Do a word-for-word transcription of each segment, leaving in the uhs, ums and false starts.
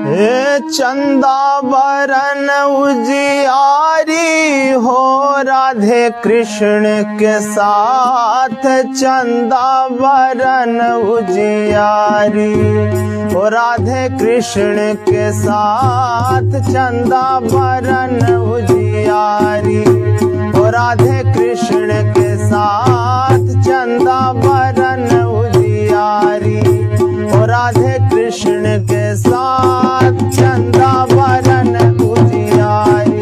हे चंदा बरन उजियारी हो राधे कृष्ण के साथ, चंदा बरन उजियारी हो राधे कृष्ण के साथ, चंदा बरन उजियारी हो राधे कृष्ण के साथ, चंदा बरन उजियारी हो राधे कृष्ण के साथ, चंदा बरन उजियारी।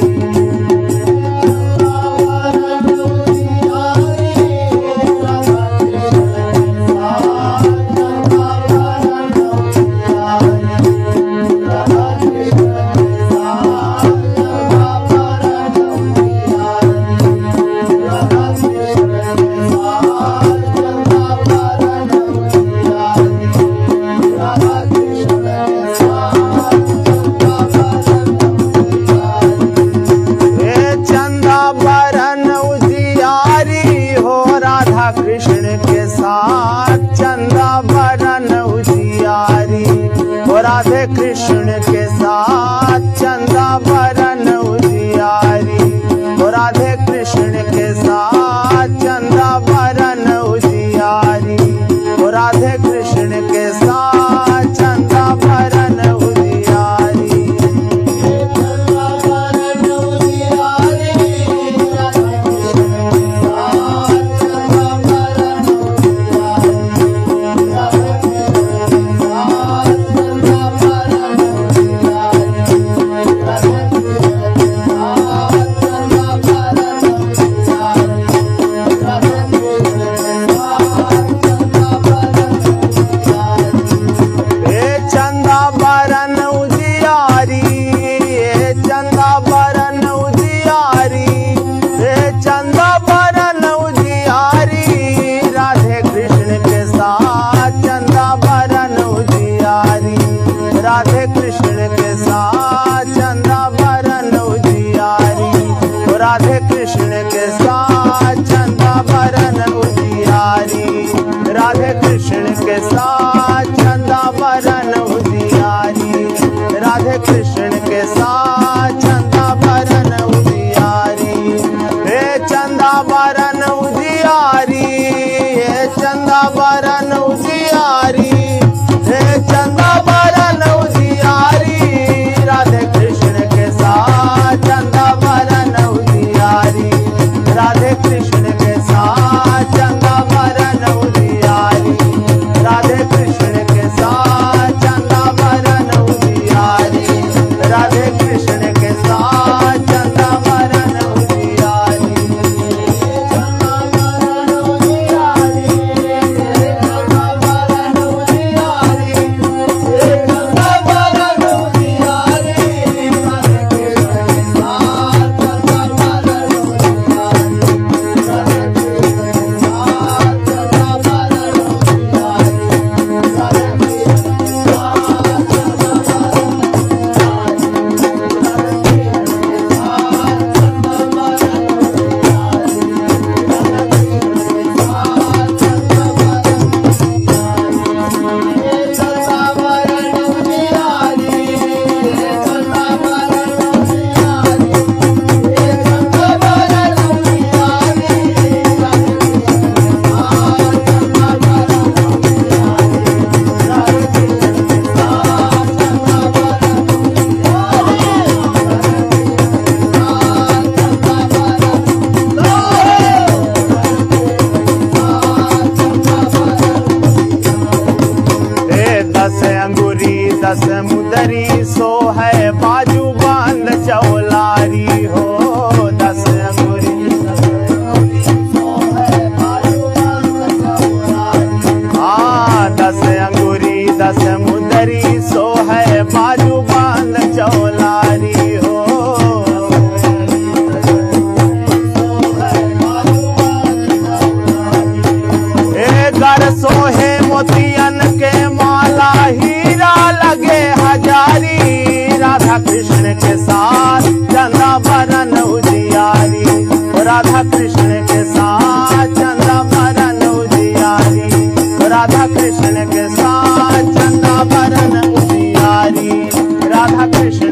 कृष्ण के साथ चंदा बरन उजियारी हो राधे कृष्ण के साथ, चंदा बरन उजियारी हो राधे कृष्ण के साथ, चंदा बरन उजियारी हो राधे कृष्ण के साथ, चंदा बरन उजियारी। राधे कृष्ण के साथ चंदा बरन उजियारी हो राधे कृष्ण के साथ, चंदा बरन उजियारी राधे कृष्ण के साथ, चंदा बरन उजियारी राधे कृष्ण के साथ, चंदा बरन उजियारी। हे चंदा बरन उजियारी, हे चंदा बरन उजियारी, हे चंदा बरन उजियारी राधे कृष्ण के साथ, चंदा बरन उजियारी राधे कृष्ण के साथ, चंदा बरन उजियारी राधे कृष्ण के साथ, चंदा बरन उजियारी राधे कृष्ण के साथ, चंदा बरन उजियारी। दस मुदरी सो है बाजू बांध चौलारी हो, दस अंगुरी हाँ दस अंगुरी दस मुदरी सो है बाजू बांध चौलारी हो। ए घर सोहे मोतियन के माला, हीरा लगे हजारी राधे कृष्ण